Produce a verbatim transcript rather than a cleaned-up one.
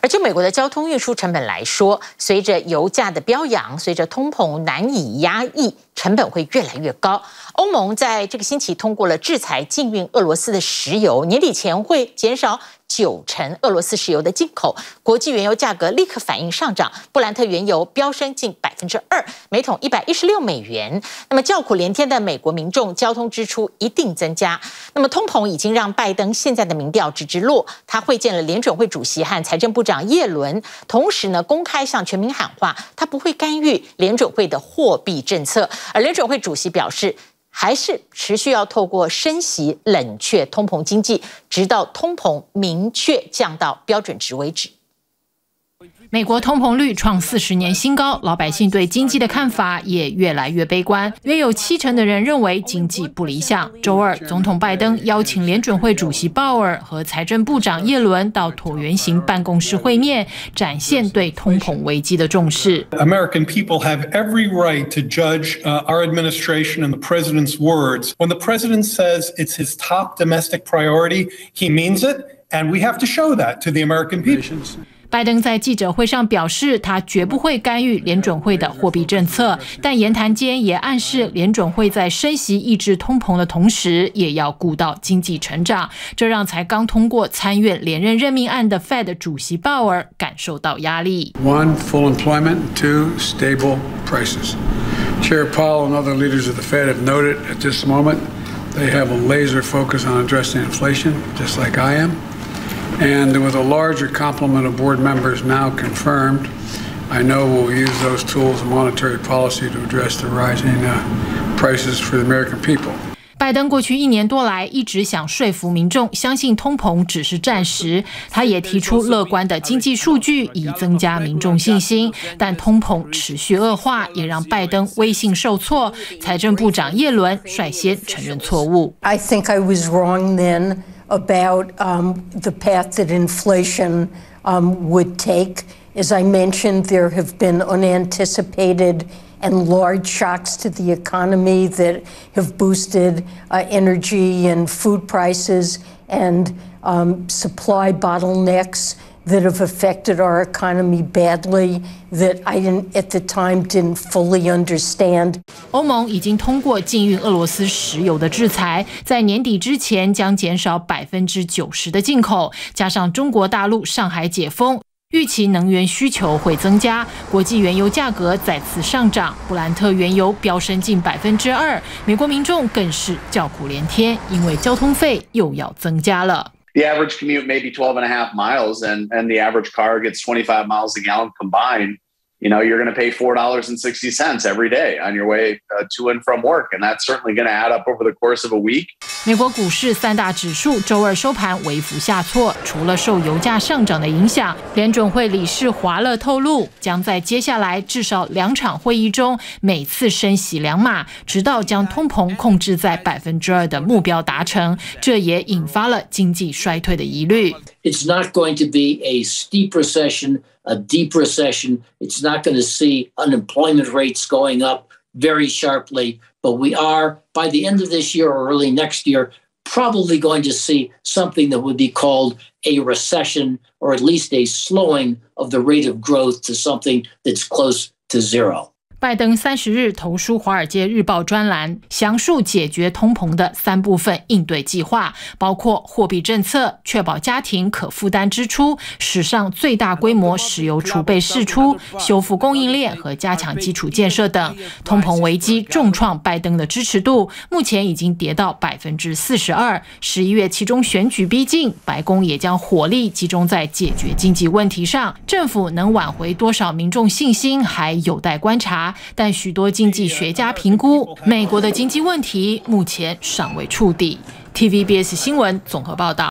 而就美国的交通运输成本来说，随着油价的飙扬，随着通膨难以压抑，成本会越来越高。欧盟在这个星期通过了制裁禁运俄罗斯的石油，年底前会减少九成俄罗斯石油的进口，国际原油价格立刻反应上涨，布兰特原油飙升近百分之二，每桶一百一十六美元。那么叫苦连天的美国民众交通支出一定增加。那么通膨已经让拜登现在的民调直直落，他会见了联准会主席和财政部长耶伦，同时呢公开向全民喊话，他不会干预联准会的货币政策。而联准会主席表示，还是持续要透过升息冷却通膨经济，直到通膨明确降到标准值为止。 美国通膨率创四十年新高，老百姓对经济的看法也越来越悲观，约有七成的人认为经济不理想。周二，总统拜登邀请联准会主席鲍尔和财政部长耶伦到椭圆形办公室会面，展现对通膨危机的重视。 American people have every right to judge uh, our administration and the president's words. When the president says it's his top domestic priority, he means it, and we have to show that to the American people. 拜登在记者会上表示，他绝不会干预联准会的货币政策，但言谈间也暗示联准会在升息抑制通膨的同时，也要顾到经济成长，这让才刚通过参院连任任命案的 Fed 主席鲍尔感受到压力。 One, full employment. Two, stable prices. Chair Powell and other leaders of the Fed have noted at this moment they have a laser focus on addressing inflation, just like I am.And with a larger complement of board members now confirmed, I know we'll use those tools of monetary policy to address the rising uh, prices for the American people. 拜登过去一年多来一直想说服民众相信通膨只是暂时，他也提出乐观的经济数据以增加民众信心，但通膨持续恶化也让拜登威信受挫。财政部长耶伦率先承认错误。 I think I was wrong then.About um, the path that inflation um, would take. As I mentioned, there have been unanticipated and large shocks to the economy that have boosted uh, energy and food prices and um, supply bottlenecks that have affected our economy badly that I didn't, at the time didn't fully understand. 欧盟已经通过禁运俄罗斯石油的制裁，在年底之前将减少百分之九十的进口，加上中国大陆上海解封，预期能源需求会增加，国际原油价格再次上涨，布兰特原油飙升近百分之二，美国民众更是叫苦连天，因为交通费又要增加了。 The average commute may be twelve and a half miles, and, and the average car gets twenty-five miles a gallon combined. You know, you're going to pay four dollars and sixty cents every day on your way uh, to and from work, and that's certainly going to add up over the course of a week. 美国股市三大指数周二收盘微幅下挫，除了受油价上涨的影响，联准会理事华勒透露，将在接下来至少两场会议中每次升息两码，直到将通膨控制在百分之二的目标达成。这也引发了经济衰退的疑虑。 It's not going to be a steep recession.A deep recession. It's not going to see unemployment rates going up very sharply, but we are, by the end of this year or early next year, probably going to see something that would be called a recession, or at least a slowing of the rate of growth to something that's close to zero. 拜登三十日投书《华尔街日报》专栏，详述解决通膨的三部分应对计划，包括货币政策、确保家庭可负担支出、史上最大规模石油储备释出、修复供应链和加强基础建设等。通膨危机重创拜登的支持度，目前已经跌到百分之四十二。十一月期中选举逼近，白宫也将火力集中在解决经济问题上。政府能挽回多少民众信心，还有待观察。但许多经济学家评估，美国的经济问题目前尚未触底。T V B S 新闻综合报道。